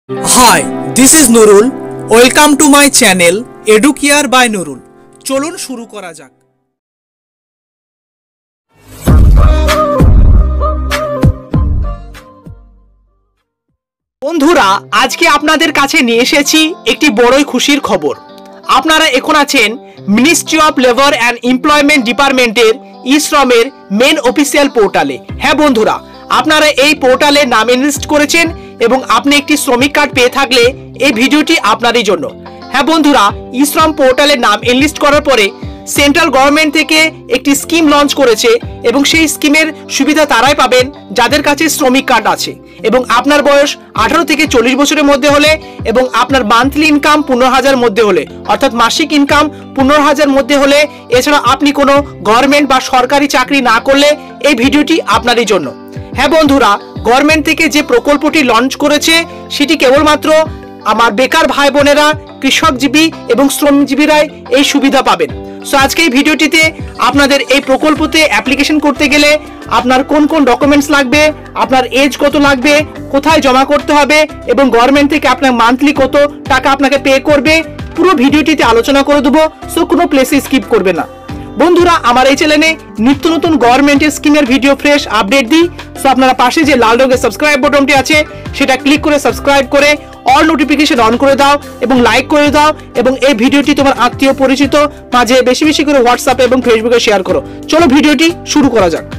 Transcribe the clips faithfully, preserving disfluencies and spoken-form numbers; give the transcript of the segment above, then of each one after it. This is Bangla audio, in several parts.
Hi, this is Nurul. Welcome to my channel Educare by Nurul. চলুন শুরু করা যাক। বন্ধুরা, আজকে আপনাদের কাছে নিয়ে এসেছি একটি বড়ই খুশির খবর। আপনারা এখন আছেন ministry of labour and employment ডিপার্টমেন্টের ই-শ্রমের মেন অফিসিয়াল পোর্টালে। হ্যাঁ বন্ধুরা, আপনারা এই পোর্টালে নাম এনলিস্ট করেছেন এবং আপনি একটি শ্রমিক কার্ড পেয়ে থাকলে এই ভিডিওটি আপনারই জন্য। হ্যাঁ বন্ধুরা, ই-শ্রম পোর্টালে নাম এনলিস্ট করার পরে সেন্ট্রাল গভর্নমেন্ট থেকে একটি স্কিম লঞ্চ করেছে এবং সেই স্কিমের সুবিধা তারাই পাবেন যাদের কাছে শ্রমিক কার্ড আছে এবং আপনার বয়স আঠারো থেকে চল্লিশ বছরের মধ্যে হলে এবং আপনার মান্থলি ইনকাম পনেরো হাজার মধ্যে হলে, অর্থাৎ মাসিক ইনকাম পনেরো হাজার মধ্যে হলে, এছাড়া আপনি কোনো গভর্নমেন্ট বা সরকারি চাকরি না করলে এই ভিডিওটি আপনারই জন্য। হ্যাঁ বন্ধুরা, গভর্নমেন্ট থেকে যে প্রকল্পটি লঞ্চ করেছে সেটি কেবলমাত্র আমার বেকার ভাই বোনেরা, কৃষকজীবী এবং শ্রমজীবীরাই এই সুবিধা পাবেন। সো আজকে এই ভিডিওটিতে আপনাদের এই প্রকল্পতে অ্যাপ্লিকেশন করতে গেলে আপনার কোন কোন ডকুমেন্টস লাগবে, আপনার এজ কত লাগবে, কোথায় জমা করতে হবে এবং গভর্নমেন্ট থেকে আপনার মান্থলি কত টাকা আপনাকে পে করবে, পুরো ভিডিওটিতে আলোচনা করে দেবো। সো কোনো প্লেসে স্কিপ করবে না। বন্ধুরা, আমার এই চ্যানেলে নিত্য নতুন গভর্নমেন্টের স্কিমের ভিডিও ফ্রেশ আপডেট দিই। সো আপনারা পাশে যে লাল রঙের সাবস্ক্রাইব বাটনটি আছে সেটা ক্লিক করে সাবস্ক্রাইব করে অল নোটিফিকেশন অন করে দাও এবং লাইক করে দাও এবং এই ভিডিওটি তোমার আত্মীয় পরিচিত মাঝে বেশি বেশি করে হোয়াটসঅ্যাপ এবং ফেসবুকে শেয়ার করো। চলো ভিডিওটি শুরু করা যাক।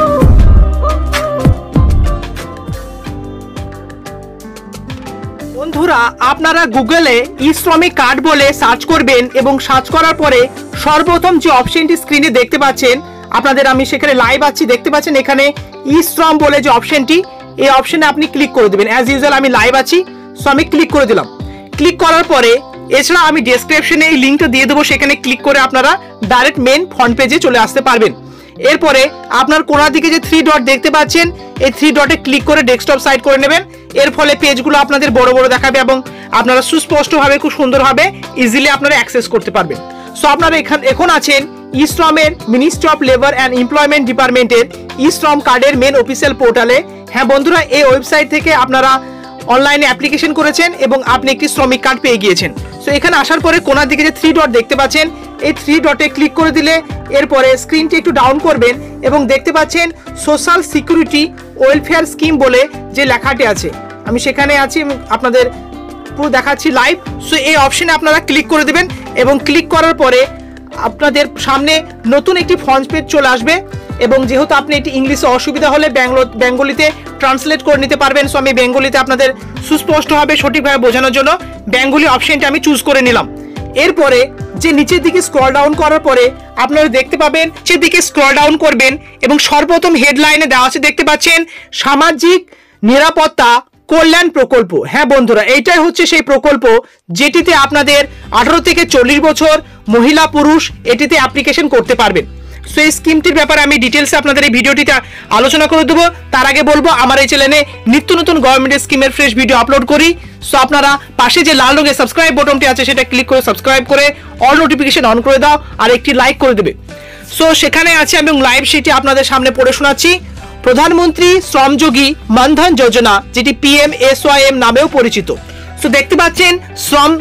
বন্ধুরা, আপনারা গুগলে ই শ্রমিক কার্ড বলে সার্চ করবেন এবং সার্চ করার পরে সর্বপ্রথম যে অপশনটি স্ক্রিনে দেখতে পাচ্ছেন, আপনাদের আমি সেখানে লাইভ আছি দেখতে পাচ্ছেন, এখানে ই শ্রম বলে যে অপশনটি, এই অপশনে আপনি ক্লিক করে দেবেন। অ্যাজ ইউজুয়াল আমি লাইভ আছি, সো আমি ক্লিক করে দিলাম। ক্লিক করার পরে এছাড়া আমি ডেসক্রিপশনে এই লিঙ্কটা দিয়ে দেবো, সেখানে ক্লিক করে আপনারা ডাইরেক্ট মেন ফ্রন্ট পেজে চলে আসতে পারবেন। এরপরে আপনার কোণার দিকে যে থ্রি ডট দেখতে পাচ্ছেন, এই থ্রি ডটে ক্লিক করে ডেস্কটপ সাইড করে নেবেন। এর ফলে পেজগুলো আপনাদের বড় বড় দেখাবে এবং আপনারা সুস্পষ্টভাবে খুব সুন্দরভাবে ইজিলি আপনারা অ্যাক্সেস করতে পারবেন। সো আপনারা এখান এখন আছেন ই শ্রমের ministry of labour and employment ডিপার্টমেন্টের ই শ্রম কার্ডের মেন অফিসিয়াল পোর্টালে। হ্যাঁ বন্ধুরা, এই ওয়েবসাইট থেকে আপনারা অনলাইনে অ্যাপ্লিকেশন করেছেন এবং আপনি একটি শ্রমিক কার্ড পেয়ে গিয়েছেন। সো এখানে আসার পরে কোণার দিকে যে থ্রি ডট দেখতে পাচ্ছেন, এই থ্রি ডটে ক্লিক করে দিলে এরপরে স্ক্রিনটি একটু ডাউন করবেন এবং দেখতে পাচ্ছেন সোশ্যাল সিকিউরিটি ওয়েলফেয়ার স্কিম বলে যে লেখাটি আছে, আমি সেখানে আছি আপনাদের পুরো দেখাচ্ছি লাইভ। সো এই অপশনে আপনারা ক্লিক করে দেবেন এবং ক্লিক করার পরে আপনাদের সামনে নতুন একটি ফ্রন্ট পেজ চলে আসবে এবং যেহেতু আপনি এটি ইংলিশে অসুবিধা হলে ব্যাঙ্গলো বেঙ্গলিতে ট্রান্সলেট করে নিতে পারবেন। সো আমি বেঙ্গলিতে আপনাদের সুস্পষ্টভাবে সঠিকভাবে বোঝানোর জন্য বেঙ্গলি অপশনটা আমি চুজ করে নিলাম। এরপরে যে নিচের দিকে স্ক্রল ডাউন করার পরে আপনারা দেখতে পাবেন, নিচের দিকে স্ক্রল ডাউন করবেন এবং সর্বপ্রথম হেডলাইনে দেওয়া আছে দেখতে পাচ্ছেন সামাজিক নিরাপত্তা কল্যাণ প্রকল্প। হ্যাঁ বন্ধুরা, এইটাই হচ্ছে সেই প্রকল্প যেটিতে আপনাদের আঠারো থেকে চল্লিশ বছর মহিলা পুরুষ এটিতে অ্যাপ্লিকেশন করতে পারবেন। সো এই স্কিমটির ব্যাপারে আমি ডিটেলসে আপনাদের এই ভিডিওটিতে আলোচনা করে দেবো। তার আগে বলবো, আমার এই চ্যানেলে নিত্য নতুন গভর্নমেন্টের স্কিমের ফ্রেশ ভিডিও আপলোড করি। সো আপনারা পাশে যে লাল রঙের সাবস্ক্রাইব বাটনটি আছে সেটা ক্লিক করে সাবস্ক্রাইব করে অল নোটিফিকেশন অন করে দাও আর একটি লাইক করে দেবে। সো সেখানে আছে এবং লাইভ সেটি আপনাদের সামনে পড়ে শোনাচ্ছি। প্রধানমন্ত্রী শ্রমযোগী মানধন যোজনা, যেটি P M S Y M নামেও পরিচিত। সো দেখতে পাচ্ছেন শ্রম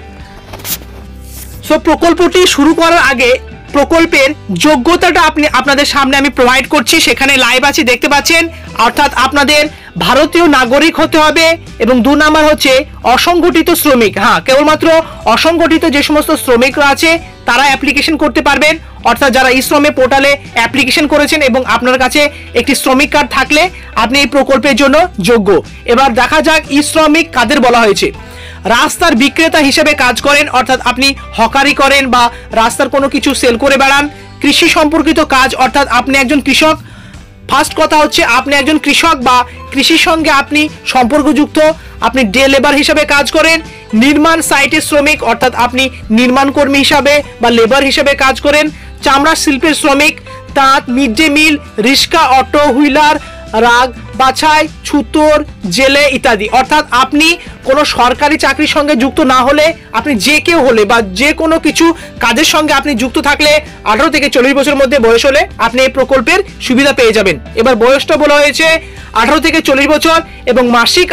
সো প্রকল্পটি শুরু করার আগে প্রকল্পের যোগ্যতাটা আপনি আপনাদের সামনে আমি প্রোভাইড করছি, সেখানে লাইভ আছে দেখতে পাচ্ছেন। অর্থাৎ আপনাদের ভারতীয় নাগরিক হতে হবে এবং দু নাম্বার হচ্ছে অসংগঠিত শ্রমিক। হ্যাঁ, কেবলমাত্র অসংগঠিত যে সমস্ত শ্রমিকরা আছে তারা অ্যাপ্লিকেশন করতে পারবেন। অর্থাৎ যারা ই শ্রমে পোর্টালে অ্যাপ্লিকেশন করেছেন এবং আপনার কাছে একটি শ্রমিক কার্ড থাকলে আপনি এই প্রকল্পের জন্য যোগ্য। এবার দেখা যাক ই শ্রমিক কাদের বলা হয়েছে। রাস্তার বিক্রেতা হিসেবে কাজ করেন, অর্থাৎ আপনি হকারি করেন বা রাস্তার কোনো কিছু সেল করে বেড়ান। কৃষি সম্পর্কিত কাজ, অর্থাৎ আপনি একজন কৃষক। ফার্স্ট কথা হচ্ছে আপনি একজন কৃষক বা কৃষির সঙ্গে আপনি সম্পর্কযুক্ত, আপনি ডে লেবার হিসেবে কাজ করেন। নির্মাণ সাইটের শ্রমিক, অর্থাৎ আপনি নির্মাণ কর্মী হিসাবে বা লেবার হিসেবে কাজ করেন। চামড়া শিল্পের শ্রমিক, তাঁত, মিড ডে মিল, রিক্সা, অটো হুইলার, রাগ বাছাই, ছুতোর, জেলে ইত্যাদি। অর্থাৎ আপনি কোনো সরকারি চাকরির সঙ্গে যুক্ত না হলে, আপনি যে কেউ হলে বা যে কোনো কিছু কাজের সঙ্গে আপনি যুক্ত থাকলে আঠারো থেকে চল্লিশ বছরের মধ্যে বয়স হলে আপনি এই প্রকল্পের সুবিধা পেয়ে যাবেন। এবার বয়সটা বলা হয়েছে আঠারো থেকে চল্লিশ বছর এবং মাসিক আয়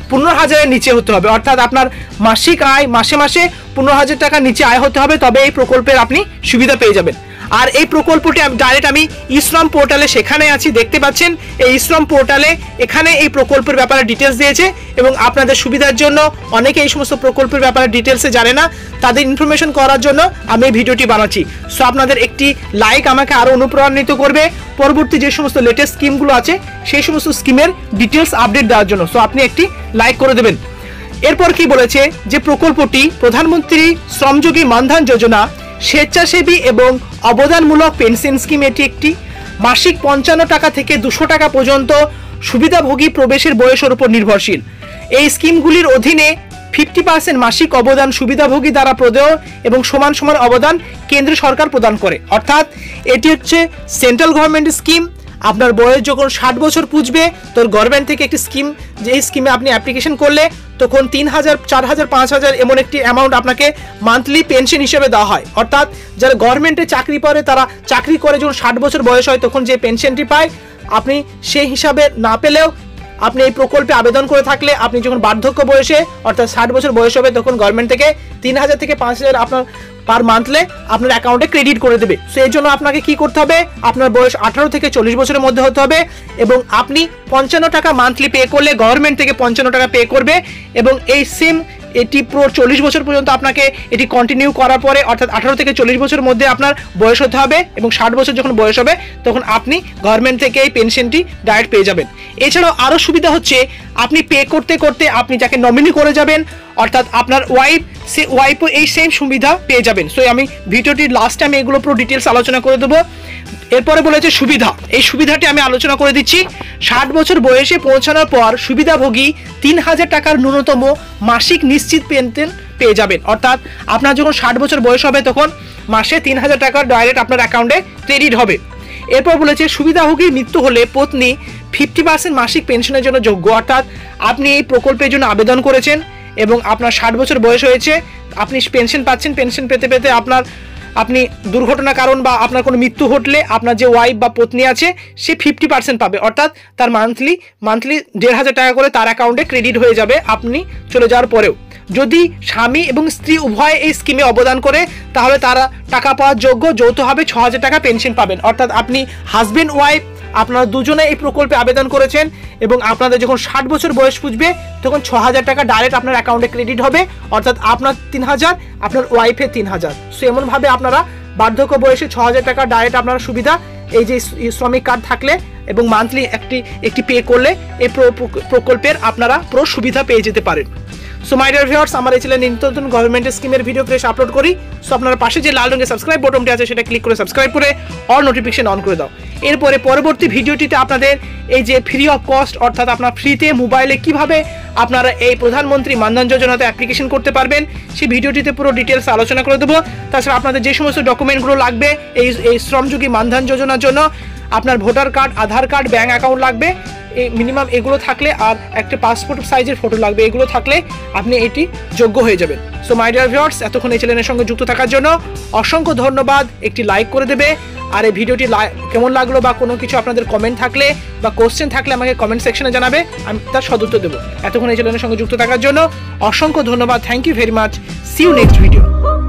পনেরো হাজারের নিচে হতে হবে, অর্থাৎ আপনার মাসিক আয় মাসে মাসে পনেরো হাজার টাকার নিচে আয় হতে হবে, তবে এই প্রকল্পের আপনি সুবিধা পেয়ে যাবেন। আর এই প্রকল্পটি আমি ডাইরেক্ট আমি ই শ্রম পোর্টালে সেখানে আছি, দেখতে পাচ্ছেন এই ই শ্রম পোর্টালে এখানে এই প্রকল্পের ব্যাপারে ডিটেলস দিয়েছে এবং আপনাদের সুবিধার জন্য অনেকে এই সমস্ত প্রকল্পের ব্যাপারে ডিটেলসে জানে না, তাদের ইনফরমেশন করার জন্য আমি এই ভিডিওটি বানাচ্ছি। সো আপনাদের একটি লাইক আমাকে আরও অনুপ্রাণিত করবে পরবর্তী যে সমস্ত লেটেস্ট স্কিমগুলো আছে সেই সমস্ত স্কিমের ডিটেলস আপডেট দেওয়ার জন্য। সো আপনি একটি লাইক করে দেবেন। এরপর কি বলেছে যে প্রকল্পটি প্রধানমন্ত্রী শ্রমযোগী মানধন যোজনা স্বেচ্ছাসেবী এবং অবদানমূলক পেনশন স্কিম। এটি একটি মাসিক পঞ্চান্ন টাকা থেকে দুশো টাকা পর্যন্ত সুবিধাভোগী প্রবেশের বয়সের উপর নির্ভরশীল। এই স্কিমগুলির অধীনে ফিফটি পার্সেন্ট মাসিক অবদান সুবিধাভোগী দ্বারা প্রদেয় এবং সমান সমান অবদান কেন্দ্র সরকার প্রদান করে। অর্থাৎ এটি হচ্ছে সেন্ট্রাল গভর্নমেন্ট স্কিম। আপনার বয়স যখন ষাট বছর পুজবে তোর গভর্নমেন্ট থেকে একটি স্কিম, যে স্কিমে আপনি অ্যাপ্লিকেশন করলে তখন তিন হাজার চার হাজার পাঁচ হাজার এমন একটি অ্যামাউন্ট আপনাকে মান্থলি পেনশন হিসেবে দেওয়া হয়। অর্থাৎ যারা গভর্নমেন্টে চাকরি করে তারা চাকরি করে যখন ষাট বছর বয়স হয় তখন যে পেনশনটি পায়, আপনি সেই হিসাবে না পেলেও আপনি এই প্রকল্পে আবেদন করে থাকলে আপনি যখন বার্ধক্য বয়সে অর্থাৎ ষাট বছর বয়স হবে তখন গভর্নমেন্ট থেকে তিন হাজার থেকে পাঁচ হাজার আপনার পার মান্থলে আপনার অ্যাকাউন্টে ক্রেডিট করে দেবে। সো এই জন্য আপনাকে কি করতে হবে, আপনার বয়স আঠারো থেকে চল্লিশ বছরের মধ্যে হতে হবে এবং আপনি পঞ্চান্ন টাকা মান্থলি পে করলে গভর্নমেন্ট থেকে পঞ্চান্ন টাকা পে করবে এবং এই সেম এটি পুরো চল্লিশ বছর পর্যন্ত আপনাকে এটি কন্টিনিউ করার পরে অর্থাৎ আঠারো থেকে চল্লিশ বছরের মধ্যে আপনার বয়স হতে হবে এবং ষাট বছর যখন বয়স হবে তখন আপনি গভর্নমেন্ট থেকে এই পেনশনটি ডাইরেক্ট পেয়ে যাবেন। এছাড়াও আরও সুবিধা হচ্ছে আপনি পে করতে করতে আপনি যাকে নমিনি করে যাবেন অর্থাৎ আপনার ওয়াইফ, সে ওয়াইফও এই সেম সুবিধা পেয়ে যাবেন। সো আমি ভিডিওটির লাস্টে আমি এগুলো পুরো ডিটেলস আলোচনা করে দেবো। এরপরে বলেছে সুবিধা, এই সুবিধাটি আমি আলোচনা করে দিচ্ছি। ষাট বছর বয়সে পৌঁছানোর পর সুবিধাভোগী তিন হাজার টাকার ন্যূনতম মাসিক নিশ্চিত পেনশন পেয়ে যাবেন। অর্থাৎ আপনার যখন ষাট বছর বয়স হবে তখন মাসে তিন হাজার টাকা ডাইরেক্ট আপনার অ্যাকাউন্টে ক্রেডিট হবে। এরপর বলেছে সুবিধাভোগীর মৃত্যু হলে পত্নী ফিফটি পার্সেন্ট মাসিক পেনশনের জন্য যোগ্য। অর্থাৎ আপনি এই প্রকল্পের জন্য আবেদন করেছেন এবং আপনার ষাট বছর বয়স হয়েছে, আপনি পেনশন পাচ্ছেন, পেনশন পেতে পেতে আপনার আপনি দুর্ঘটনার কারণ বা আপনার কোনো মৃত্যু ঘটলে আপনার যে ওয়াইফ বা পত্নী আছে সে ফিফটি পার্সেন্ট পাবে। অর্থাৎ তার মান্থলি মান্থলি দেড় হাজার টাকা করে তার অ্যাকাউন্টে ক্রেডিট হয়ে যাবে আপনি চলে যাওয়ার পরেও। যদি স্বামী এবং স্ত্রী উভয় এই স্কিমে অবদান করে তাহলে তারা টাকা পাওয়ার যোগ্য, যৌথভাবে ছ হাজার টাকা পেনশন পাবেন। অর্থাৎ আপনি হাজব্যান্ড ওয়াইফ আপনারা দুজনে এই প্রকল্পে আবেদন করেছেন এবং আপনাদের যখন ষাট বছর বয়স পুজবে তখন ছ হাজার টাকা ডাইরেক্ট আপনার অ্যাকাউন্টে ক্রেডিট হবে। অর্থাৎ আপনার তিন হাজার আপনার ওয়াইফের তিন হাজার। সো এমনভাবে আপনারা বার্ধক্য বয়সে ছ হাজার টাকা ডাইরেক্ট আপনারা সুবিধা এই যে শ্রমিক কার্ড থাকলে এবং মান্থলি একটি একটি পে করলে এই প্রকল্পের আপনারা পুরো সুবিধা পেয়ে যেতে পারেন। সো মাই ডিয়ার ভিউয়ার্স, আমার এই চ্যানেলে নিত্য নতুন গভর্নমেন্ট স্কিমের ভিডিও ফ্রেশ আপলোড করি। সো আপনার পাশে যে লাল রঙের সাবস্ক্রাইব বাটনটি আছে সেটা ক্লিক করে সাবস্ক্রাইব করে অল নোটিফিকেশন অন করে দাও। এরপরে পরবর্তী ভিডিওটিতে আপনাদের এই যে ফ্রি অফ কস্ট অর্থাৎ আপনার ফ্রিতে মোবাইলে কিভাবে আপনারা এই প্রধানমন্ত্রী মানধন যোজনাতে অ্যাপ্লিকেশন করতে পারবেন সেই ভিডিওটিতে পুরো ডিটেলস আলোচনা করে দেবো। তাছাড়া আপনাদের যে সমস্ত ডকুমেন্টগুলো লাগবে এই এই শ্রমযোগী মানধন যোজনার জন্য, আপনার voter card, Aadhaar card, bank account লাগবে, এই মিনিমাম এগুলো থাকলে আর একটা পাসপোর্ট সাইজের ফটো লাগবে, এগুলো থাকলে আপনি এটি যোগ্য হয়ে যাবেন। সো মাই ডিয়ার ভিউয়ার্স, এতক্ষণ এই চ্যানেলের সঙ্গে যুক্ত থাকার জন্য অসংখ্য ধন্যবাদ। একটি লাইক করে দেবে আর এই ভিডিওটি কেমন লাগলো বা কোনো কিছু আপনাদের কমেন্ট থাকলে বা কোশ্চেন থাকলে আমাকে কমেন্ট সেকশনে জানাবে, আমি তার সদুত্তর দেবো। এতক্ষণ এই চ্যানেলের সঙ্গে যুক্ত থাকার জন্য অসংখ্য ধন্যবাদ। Thank you very much. See you next video.